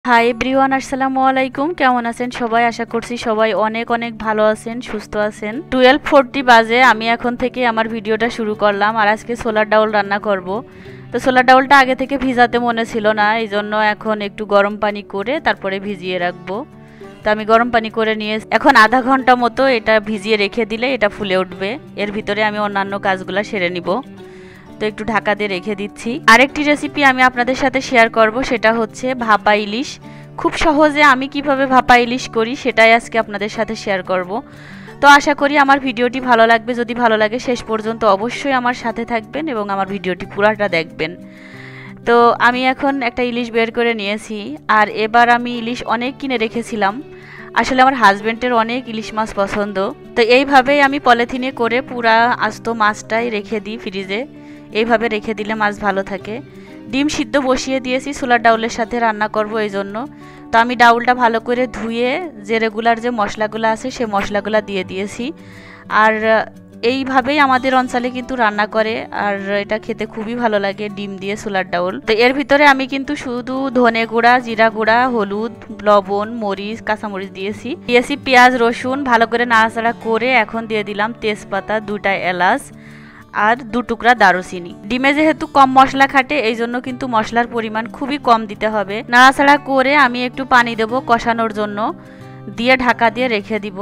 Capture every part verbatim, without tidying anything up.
Hi everyone, আসসালামু আলাইকুম। কেমন আছেন সবাই? আশা করছি সবাই অনেক অনেক ভালো আছেন, সুস্থ আছেন। টুয়েলভ ফোরটি বাজে, আমি এখন থেকে আমার ভিডিওটা শুরু করলাম। আর আজকে ছোলার ডাউল রান্না করব। তো ছোলার ডাউলটা আগে থেকে ভিজাতে মনে ছিল না, এই জন্য এখন একটু গরম পানি করে তারপরে ভিজিয়ে রাখবো। তো আমি গরম পানি করে নিয়ে এখন আধা ঘন্টা মতো এটা ভিজিয়ে রেখে দিলে এটা ফুলে উঠবে। এর ভিতরে আমি অন্যান্য কাজগুলো সেরে নিব। তো একটু ঢাকা দিয়ে রেখে দিচ্ছি। আরেকটি রেসিপি আমি আপনাদের সাথে শেয়ার করব, সেটা হচ্ছে ভাপা ইলিশ। খুব সহজে আমি কিভাবে ভাপা ইলিশ করি সেটাই আজকে আপনাদের সাথে শেয়ার করব। তো আশা করি আমার ভিডিওটি ভালো লাগবে। যদি ভালো লাগে শেষ পর্যন্ত অবশ্যই আমার সাথে থাকবেন এবং আমার ভিডিওটি পুরাটা দেখবেন। তো আমি এখন একটা ইলিশ বের করে নিয়েছি। আর এবার আমি ইলিশ অনেক কিনে রেখেছিলাম। আসলে আমার হাজব্যান্ডের অনেক ইলিশ মাছ পছন্দ। তো এইভাবেই আমি পলিথিনে করে পুরা আস্ত মাছটাই রেখে দিই ফ্রিজে। এইভাবে রেখে দিলে মাছ ভালো থাকে। ডিম সিদ্ধ বসিয়ে দিয়েছি, ছোলার ডাউলের সাথে রান্না করব এই জন্য। তো আমি ডাউলটা ভালো করে ধুয়ে যে রেগুলার যে মশলাগুলো আছে সে মশলাগুলো দিয়ে দিয়েছি। আর এইভাবেই আমাদের অঞ্চলে কিন্তু রান্না করে, আর এটা খেতে খুবই ভালো লাগে ডিম দিয়ে ছোলার ডাউল। তো এর ভিতরে আমি কিন্তু শুধু ধনে গুঁড়া, জিরা গুঁড়া, হলুদ, লবণ, মরিচ, কাঁচামরিচ দিয়েছি দিয়েছি পেঁয়াজ, রসুন ভালো করে নাড়াচাড়া করে এখন দিয়ে দিলাম তেজপাতা, দুটা এলাচ আর দু টুকরা দারুচিনি। ডিমে যেহেতু কম মশলা খাটে এই জন্য কিন্তু মশলার পরিমাণ খুবই কম দিতে হবে। নাড়াচাড়া করে আমি একটু পানি দেব কষানোর জন্য, দিয়ে ঢাকা দিয়ে রেখে দিব।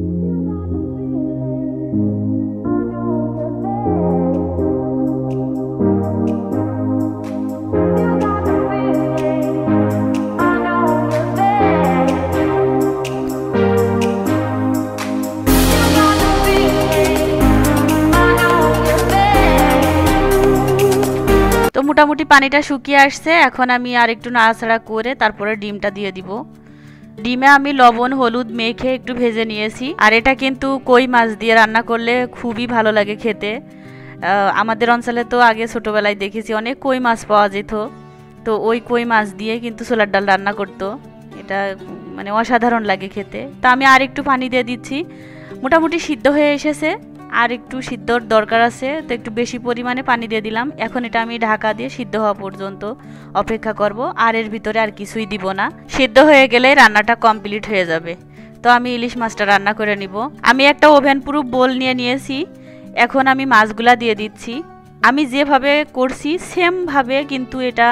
তো মোটামুটি পানিটা শুকিয়ে আসছে, এখন আমি আর একটু নাড়াচাড়া করে তারপরে ডিমটা দিয়ে দিব। ডিমে আমি লবণ হলুদ মেখে একটু ভেজে নিয়েছি। আর এটা কিন্তু কই মাছ দিয়ে রান্না করলে খুবই ভালো লাগে খেতে। আমাদের অঞ্চলে তো আগে ছোটোবেলায় দেখেছি অনেক কই মাছ পাওয়া যেত। তো ওই কই মাছ দিয়ে কিন্তু ছোলার ডাল রান্না করতো। এটা মানে অসাধারণ লাগে খেতে। তো আমি আর একটু পানি দিয়ে দিচ্ছি। মোটামুটি সিদ্ধ হয়ে এসেছে, আর একটু সিদ্ধর দরকার আছে, তো একটু বেশি পরিমাণে পানি দিয়ে দিলাম। এখন এটা আমি ঢাকা দিয়ে সিদ্ধ হওয়া পর্যন্ত অপেক্ষা করব। আর এর ভিতরে আর কিছুই দিব না, সিদ্ধ হয়ে গেলে রান্নাটা কমপ্লিট হয়ে যাবে। তো আমি ইলিশ মাছটা রান্না করে নিব। আমি একটা ওভেন প্রুফ বোল নিয়ে নিয়েছি। এখন আমি মাছগুলা দিয়ে দিচ্ছি। আমি যেভাবে করছি সেমভাবে কিন্তু এটা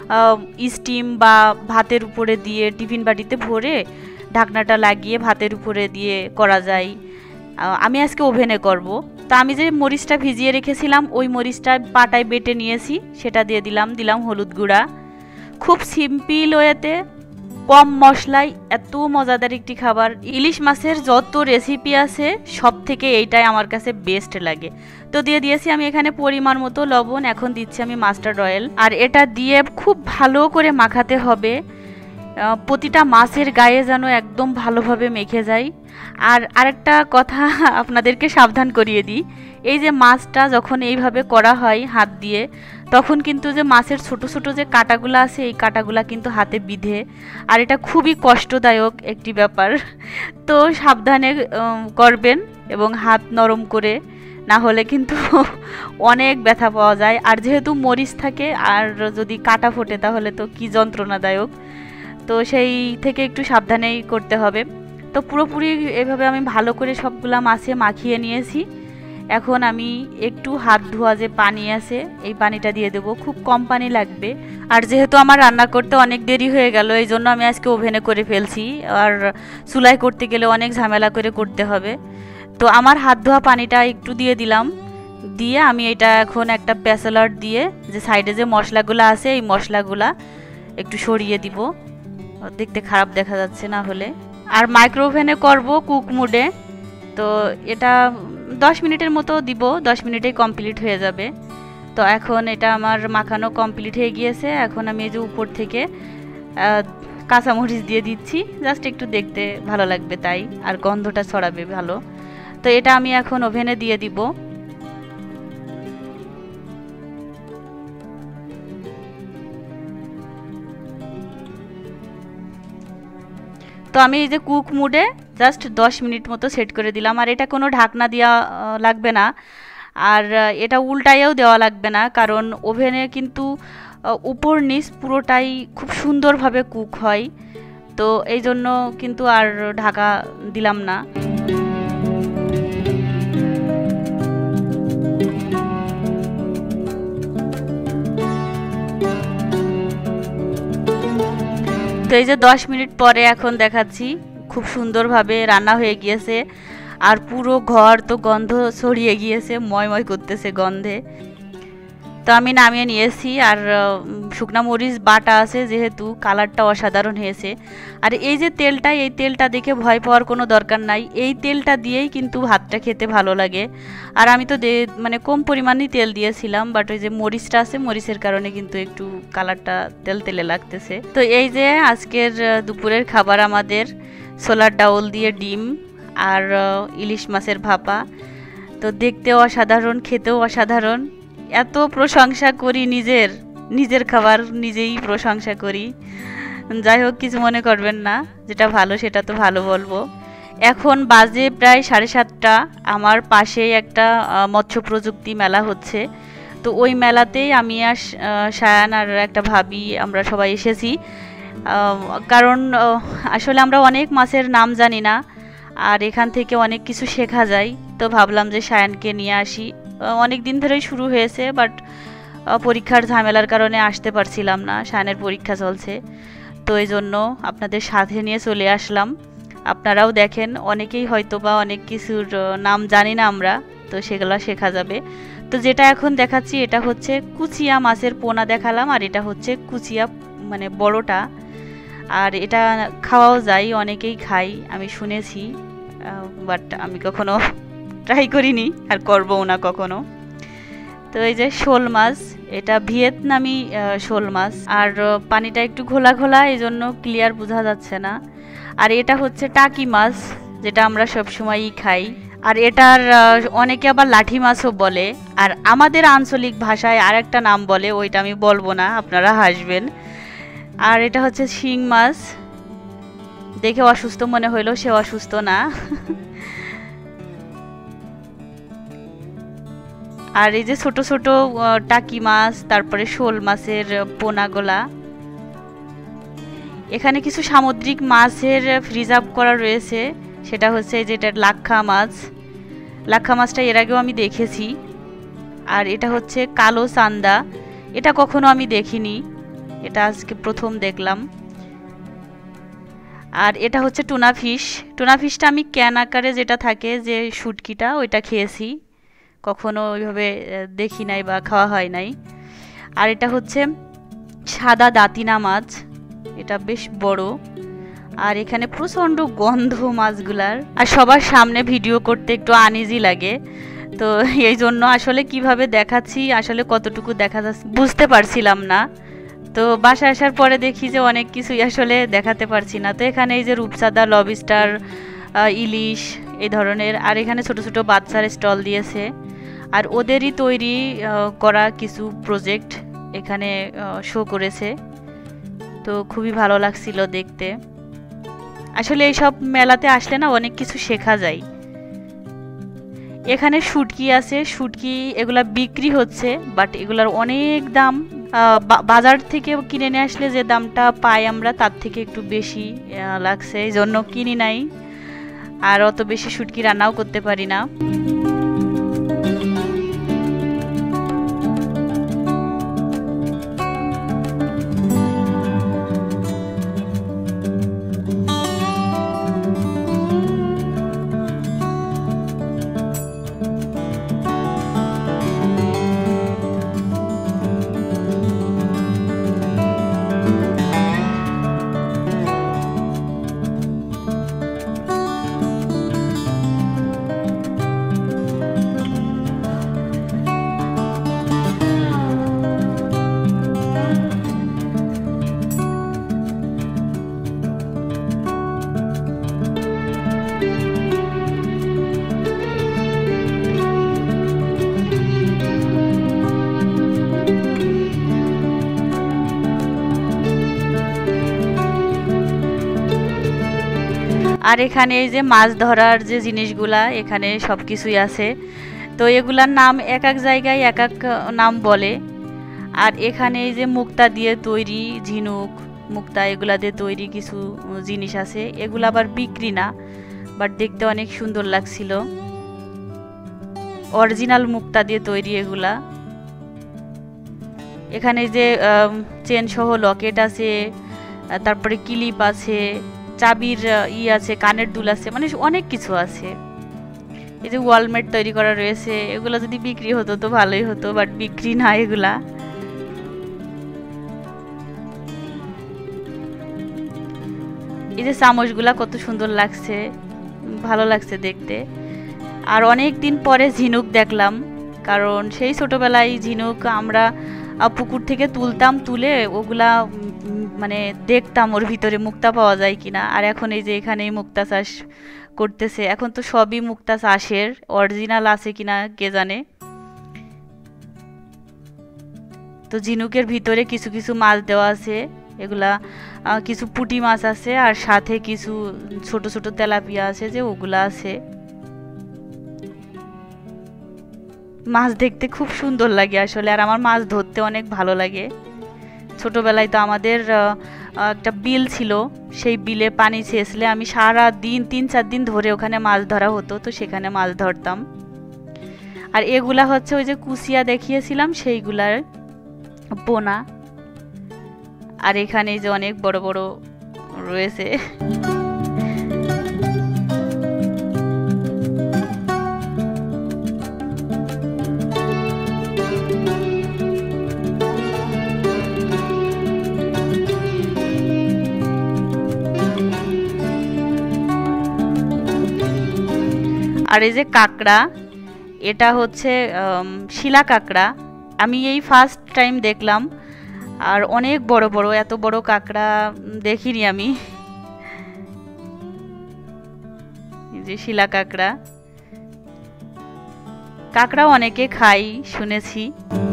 স্টিম বা ভাতের উপরে দিয়ে টিফিন বাটিতে ভরে ঢাকনাটা লাগিয়ে ভাতের উপরে দিয়ে করা যায়। আমি আজকে ওভেনে করব। তো আমি যে মরিচটা ভিজিয়ে রেখেছিলাম ওই মরিচটা পাটায় বেটে নিয়েছি, সেটা দিয়ে দিলাম দিলাম হলুদ গুঁড়া। খুব সিম্পল ওয়েতে কম মশলায় এত মজাদার একটি খাবার। ইলিশ মাছের যত রেসিপি আছে সব থেকে এইটাই আমার কাছে বেস্ট লাগে। তো দিয়ে দিয়েছি আমি এখানে পরিমাণ মতো লবণ। এখন দিচ্ছি আমি মাস্টার্ড অয়েল, আর এটা দিয়ে খুব ভালো করে মাখাতে হবে। প্রতিটা মাছের গায়ে যেন একদম ভালোভাবে মেখে যায়। আর আরেকটা কথা আপনাদেরকে সাবধান করিয়ে দিই, এই যে মাছটা যখন এইভাবে করা হয় হাত দিয়ে, তখন কিন্তু যে মাছের ছোট ছোট যে কাঁটাগুলো আছে এই কাঁটাগুলো কিন্তু হাতে বিঁধে, আর এটা খুবই কষ্টদায়ক একটি ব্যাপার। তো সাবধানে করবেন এবং হাত নরম করে, না হলে কিন্তু অনেক ব্যথা পাওয়া যায়। আর যেহেতু মরিচ থাকে আর যদি কাঁটা ফোটে তাহলে তো কি যন্ত্রণাদায়ক। তো সেই থেকে একটু সাবধানেই করতে হবে। তো পুরোপুরি এভাবে আমি ভালো করে সবগুলা মাছে মাখিয়ে নিয়েছি। এখন আমি একটু হাত ধোয়া যে পানি আছে এই পানিটা দিয়ে দেবো, খুব কম পানি লাগবে। আর যেহেতু আমার রান্না করতে অনেক দেরি হয়ে গেল এই জন্য আমি আজকে ওভেনে করে ফেলছি। আর চুলায় করতে গেলে অনেক ঝামেলা করে করতে হবে। তো আমার হাত ধোয়া পানিটা একটু দিয়ে দিলাম, দিয়ে আমি এটা এখন একটা প্যাসেলার দিয়ে যে সাইডে যে মশলাগুলো আছে এই মশলাগুলা একটু সরিয়ে দিব, দেখতে খারাপ দেখা যাচ্ছে না হলে। আর মাইক্রো ওভেনে করব কুক মুডে। তো এটা দশ মিনিটের মতো দিব, দশ মিনিটেই কমপ্লিট হয়ে যাবে। তো এখন এটা আমার মাখানো কমপ্লিট হয়ে গিয়েছে। এখন আমি এই যে উপর থেকে কাঁচামরিচ দিয়ে দিচ্ছি, জাস্ট একটু দেখতে ভালো লাগবে তাই, আর গন্ধটা ছড়াবে ভালো। তো এটা আমি এখন ওভেনে দিয়ে দিব। তো আমি এই যে কুক মুডে জাস্ট দশ মিনিট মতো সেট করে দিলাম। আর এটা কোনো ঢাকনা দেওয়া লাগবে না, আর এটা উল্টাইয়েও দেওয়া লাগবে না, কারণ ওভেনে কিন্তু উপর নিচ পুরোটাই খুব সুন্দরভাবে কুক হয়। তো এই জন্য কিন্তু আর ঢাকা দিলাম না। তো এই যে দশ মিনিট পরে এখন দেখাচ্ছি খুব সুন্দরভাবে রান্না হয়ে গিয়েছে, আর পুরো ঘর তো গন্ধ ছড়িয়ে গিয়েছে, ময়ময় করতেছে গন্ধে। তো আমি নামিয়ে নিয়েছি, আর শুকনা মরিচ বাটা আছে যেহেতু কালারটা অসাধারণ হয়েছে। আর এই যে তেলটা, এই তেলটা দেখে ভয় পাওয়ার কোনো দরকার নাই, এই তেলটা দিয়েই কিন্তু ভাতটা খেতে ভালো লাগে। আর আমি তো মানে কম পরিমাণেই তেল দিয়েছিলাম, বাট ওই যে মরিচটা আছে, মরিচের কারণে কিন্তু একটু কালারটা তেল তেলে লাগতেছে। তো এই যে আজকের দুপুরের খাবার আমাদের ছোলার ডাউল দিয়ে ডিম আর ইলিশ মাছের ভাপা। তো দেখতেও অসাধারণ, খেতেও অসাধারণ। এত প্রশংসা করি নিজের নিজের খাবার নিজেই প্রশংসা করি। যাই হোক, কিছু মনে করবেন না, যেটা ভালো সেটা তো ভালো বলবো। এখন বাজে প্রায় সাড়ে সাতটা। আমার পাশেই একটা মৎস্য প্রযুক্তি মেলা হচ্ছে, তো ওই মেলাতেই আমি আর সায়ান আর একটা ভাবি আমরা সবাই এসেছি। কারণ আসলে আমরা অনেক মাছের নাম জানি না, আর এখান থেকে অনেক কিছু শেখা যায়। তো ভাবলাম যে সায়ানকে নিয়ে আসি। অনেক দিন ধরেই শুরু হয়েছে, বাট পরীক্ষার ঝামেলার কারণে আসতে পারছিলাম না, সায়ানের পরীক্ষা চলছে। তো এই জন্য আপনাদের সাথে নিয়ে চলে আসলাম। আপনারাও দেখেন, অনেকেই হয়তো বা অনেক কিছুর নাম জানি না আমরা, তো সেগুলো শেখা যাবে। তো যেটা এখন দেখাচ্ছি এটা হচ্ছে কুচিয়া মাছের পোনা দেখালাম, আর এটা হচ্ছে কুচিয়া মানে বড়টা। আর এটা খাওয়াও যায়, অনেকেই খাই আমি শুনেছি, বাট আমি কখনো ট্রাই করিনি আর করবও না কখনো। তো এই যে শোল মাছ, এটা ভিয়েতনামি শোল মাছ, আর পানিটা একটু ঘোলা ঘোলা, এই জন্য ক্লিয়ার বোঝা যাচ্ছে না। আর এটা হচ্ছে টাকি মাছ, যেটা আমরা সবসময়ই খাই। আর এটার অনেকে আবার লাঠি মাছও বলে, আর আমাদের আঞ্চলিক ভাষায় আর একটা নাম বলে, ওইটা আমি বলবো না, আপনারা হাসবেন। আর এটা হচ্ছে শিং মাছ। দেখে অসুস্থ মনে হইলো, সে অসুস্থ না। আর এই যে ছোট ছোট টাকি মাছ, তারপরে শোল মাছের পোনাগুলা। এখানে কিছু সামুদ্রিক মাছের প্রিজার্ভ করা রয়েছে, সেটা হচ্ছে যেটা লাক্ষা মাছ। লাক্ষা মাছটা এর আগেও আমি দেখেছি। আর এটা হচ্ছে কালো চান্দা, এটা কখনো আমি দেখিনি, এটা আজকে প্রথম দেখলাম। আর এটা হচ্ছে টুনা ফিশ। টুনা ফিশটা আমি ক্যান আকারে যেটা থাকে যে শুটকিটা, ওইটা খেয়েছি, কখনো ওইভাবে দেখি নাই বা খাওয়া হয় নাই। আর এটা হচ্ছে সাদা দাঁতিনা মাছ, এটা বেশ বড়। আর এখানে প্রচণ্ড গন্ধ মাছগুলার, আর সবার সামনে ভিডিও করতে একটু আনইজি লাগে, তো এই জন্য আসলে কিভাবে দেখাচ্ছি, আসলে কতটুকু দেখা যাচ্ছে বুঝতে পারছিলাম না। তো বাসায় আসার পরে দেখি যে অনেক কিছুই আসলে দেখাতে পারছি না। তো এখানে এই যে রূপচাঁদা, লবস্টার, ইলিশ এই ধরনের, আর এখানে ছোট ছোট বাচ্চার স্টল দিয়েছে, আর ওদেরই তৈরি করা কিছু প্রজেক্ট এখানে শো করেছে। তো খুবই ভালো লাগছিল দেখতে। আসলে এইসব মেলাতে আসলে না অনেক কিছু শেখা যায়। এখানে শুটকি আছে, শুটকি এগুলা বিক্রি হচ্ছে, বাট এগুলার অনেক দাম। বাজার থেকে কিনে নিয়ে আসলে যে দামটা পাই আমরা, তার থেকে একটু বেশি লাগছে, এই জন্য কিনি নাই। আর অত বেশি শুটকি রান্নাও করতে পারি না। আর এখানে এই যে মাছ ধরার যে জিনিসগুলা, এখানে সব কিছুই আছে। তো এগুলার নাম এক এক জায়গায় এক এক নাম বলে। আর এখানে এই যে মুক্তা দিয়ে তৈরি ঝিনুক মুক্তা এগুলা দিয়ে তৈরি কিছু জিনিস আছে, এগুলো আবার বিক্রি না, বাট দেখতে অনেক সুন্দর লাগছিল। অরিজিনাল মুক্তা দিয়ে তৈরি এগুলা। এখানে যে চেন সহ লকেট আছে, তারপরে ক্লিপ আছে, চাবির ই আছে, কানের দুল আছে, মানে অনেক কিছু আছে। এই যে ওয়ালমেট তৈরি করা রয়েছে, এগুলো যদি বিক্রি হতো তো ভালোই হতো, বাট বিক্রি না এগুলা। এই যে চামচগুলা কত সুন্দর লাগছে, ভালো লাগছে দেখতে। আর অনেক দিন পরে ঝিনুক দেখলাম, কারণ সেই ছোটবেলায় ঝিনুক আমরা পুকুর থেকে তুলতাম, তুলে ওগুলা মানে দেখতাম ওর ভিতরে মুক্তা পাওয়া যায় কিনা। আর এখন এই যে এখানেই মুক্তা চাষ করতেছে, এখন তো সবই মুক্তা চাষের, অরিজিনাল আছে কিনা কে জানে। তো ঝিনুকের ভিতরে কিছু কিছু মাছ দেওয়া আছে, এগুলা কিছু পুঁটি মাছ আছে, আর সাথে কিছু ছোট ছোট তেলাপিয়া আছে যে ওগুলা আছে। মাছ দেখতে খুব সুন্দর লাগে আসলে, আর আমার মাছ ধরতে অনেক ভালো লাগে। ছোটবেলায় তো আমাদের একটা বিল ছিল, সেই বিলে পানি ছেঁচলে আমি সারা দিন তিন চার দিন ধরে ওখানে মাছ ধরা হতো, তো সেখানে মাছ ধরতাম। আর এগুলা হচ্ছে ওই যে কুচিয়া দেখিয়েছিলাম সেইগুলার পোনা। আর এখানে যে অনেক বড় বড় রয়েছে। আর এই যে কাঁকড়া, এটা হচ্ছে শিলা কাঁকড়া, আমি এই ফার্স্ট টাইম দেখলাম। আর অনেক বড় বড়, এত বড় কাঁকড়া দেখিনি আমি। এই যে শিলা কাঁকড়া, কাঁকড়া অনেকে খাই শুনেছি।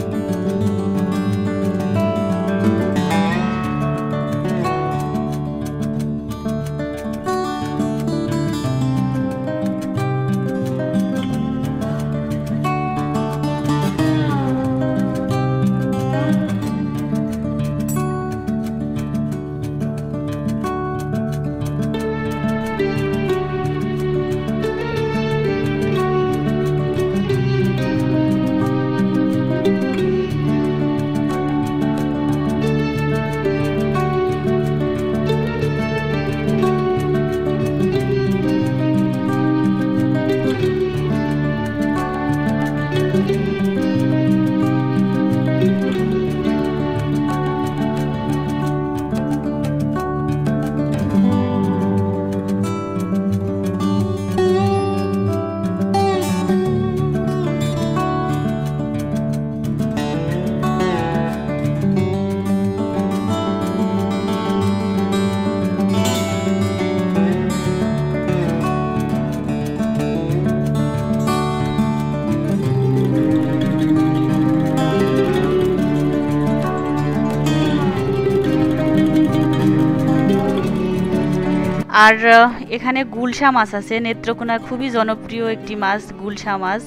আর এখানে গুলশা মাছ আছে, নেত্রকোনার খুবই জনপ্রিয় একটি মাছ গুলশা মাছ।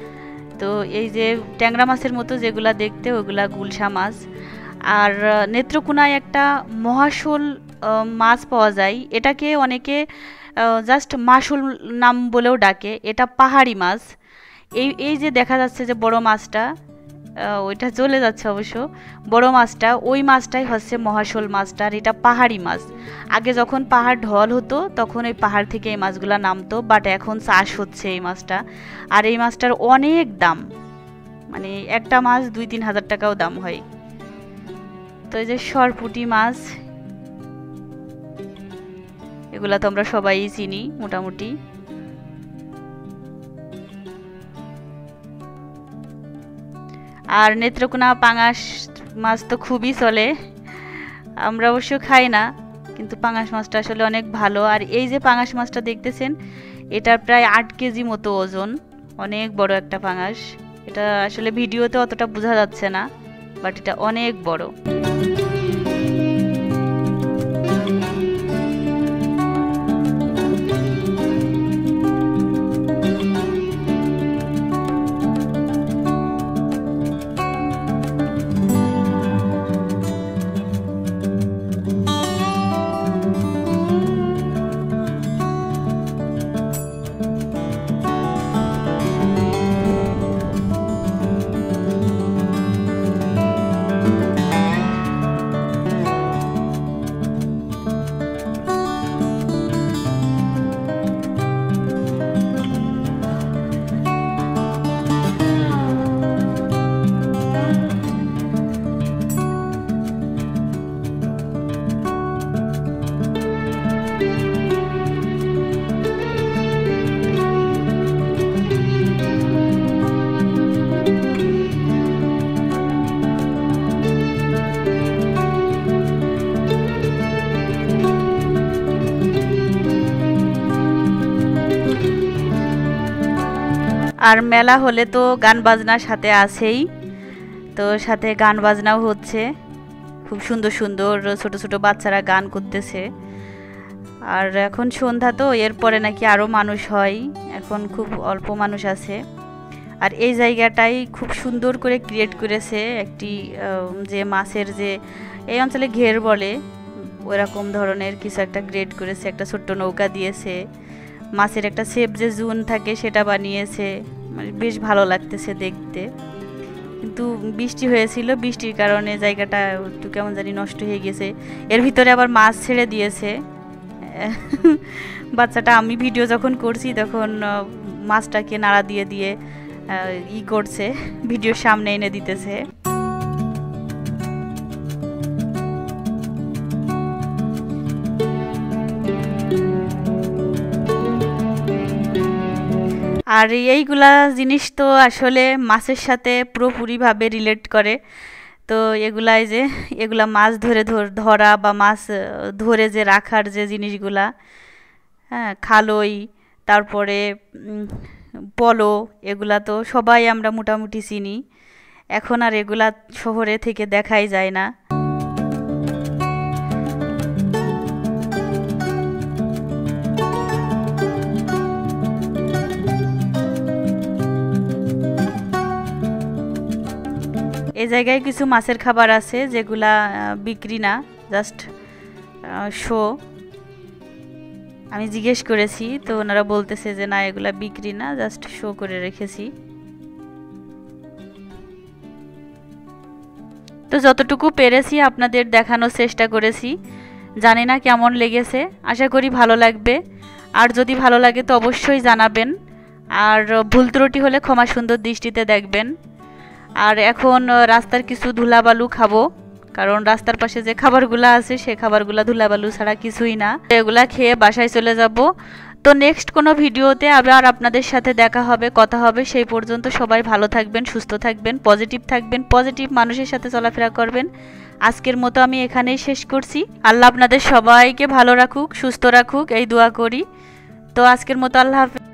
তো এই যে ট্যাংরা মাছের মতো যেগুলা দেখতে, ওগুলা গুলশা মাছ। আর নেত্রকোনায় একটা মহাশোল মাছ পাওয়া যায়, এটাকে অনেকে জাস্ট মাশোল নাম বলেও ডাকে। এটা পাহাড়ি মাছ। এই এই যে দেখা যাচ্ছে যে বড় মাছটা, ওইটা চলে যাচ্ছে অবশ্য, বড় মাছটা, ওই মাছটাই হচ্ছে মহাশোল মাছটা। আর এটা পাহাড়ি মাছ। আগে যখন পাহাড় ঢল হতো তখন ওই পাহাড় থেকে এই মাছগুলা নামতো, বাট এখন চাষ হচ্ছে এই মাছটা। আর এই মাছটার অনেক দাম, মানে একটা মাছ দুই তিন হাজার টাকাও দাম হয়। তো এই যে সরপুঁটি মাছ, এগুলা তো আমরা সবাই চিনি মোটামুটি। আর নেত্রকোনা পাঙাশ মাছ তো খুবই চলে, আমরা অবশ্য খাই না, কিন্তু পাঙাশ মাছটা আসলে অনেক ভালো। আর এই যে পাঙাশ মাছটা দেখতেছেন, এটার প্রায় আট কেজি মতো ওজন, অনেক বড় একটা পাঙাশ। এটা আসলে ভিডিওতে অতটা বোঝা যাচ্ছে না, বাট এটা অনেক বড়। আর মেলা হলে তো গান বাজনার সাথে আছেই, তো সাথে গান বাজনাও হচ্ছে, খুব সুন্দর সুন্দর ছোট ছোট বাচ্চারা গান করতেছে। আর এখন সন্ধ্যা তো, এরপরে নাকি আরও মানুষ হয়, এখন খুব অল্প মানুষ আছে। আর এই জায়গাটাই খুব সুন্দর করে ক্রিয়েট করেছে একটি যে মাছের যে এই অঞ্চলে ঘের বলে ওরকম ধরনের কিছু একটা ক্রিয়েট করেছে, একটা ছোট্ট নৌকা দিয়েছে, মাছের একটা শেপ যে জুন থাকে সেটা বানিয়েছে, মানে বেশ ভালো লাগতেছে দেখতে। কিন্তু বৃষ্টি হয়েছিল, বৃষ্টির কারণে জায়গাটা একটু কেমন জানি নষ্ট হয়ে গেছে। এর ভিতরে আবার মাছ ছেড়ে দিয়েছে বাচ্চাটা। আমি ভিডিও যখন করছি তখন মাছটাকে নাড়া দিয়ে দিয়ে ই করছে, ভিডিওর সামনে এনে দিতেছে। আর এইগুলা জিনিস তো আসলে মাছের সাথে পুরোপুরিভাবে রিলেট করে। তো এগুলাই যে এগুলা মাছ ধরে ধরা বা মাছ ধরে যে রাখার যে জিনিসগুলা, হ্যাঁ, খালই, তারপরে পলো, এগুলা তো সবাই আমরা মোটামুটি চিনি। এখন আর এগুলা শহরে থেকে দেখাই যায় না। এই জায়গায় কিছু মাছের খাবার আছে যেগুলা বিক্রি না, জাস্ট শো। আমি জিজ্ঞেস করেছি তো ওনারা বলতেছে যে না, এগুলা বিক্রি না, জাস্ট শো করে রেখেছি। তো যতটুকু পেরেছি আপনাদের দেখানোর চেষ্টা করেছি। জানি না কেমন লেগেছে, আশা করি ভালো লাগবে। আর যদি ভালো লাগে তো অবশ্যই জানাবেন, আর ভুল ত্রুটি হলে ক্ষমা সুন্দর দৃষ্টিতে দেখবেন। আর এখন রাস্তার কিছু ধুলাবালু খাবো, কারণ রাস্তার পাশে যে খাবারগুলো আছে সে খাবারগুলো ধুলাবালু ছাড়া কিছুই না। এগুলা খেয়ে বাসায় চলে যাব। তো নেক্সট কোনো ভিডিওতে আবার আপনাদের সাথে দেখা হবে, কথা হবে। সেই পর্যন্ত সবাই ভালো থাকবেন, সুস্থ থাকবেন, পজিটিভ থাকবেন, পজিটিভ মানুষের সাথে চলাফেরা করবেন। আজকের মতো আমি এখানেই শেষ করছি। আল্লাহ আপনাদের সবাইকে ভালো রাখুক, সুস্থ রাখুক, এই দোয়া করি। তো আজকের মতো আল্লাহ হাফেজ।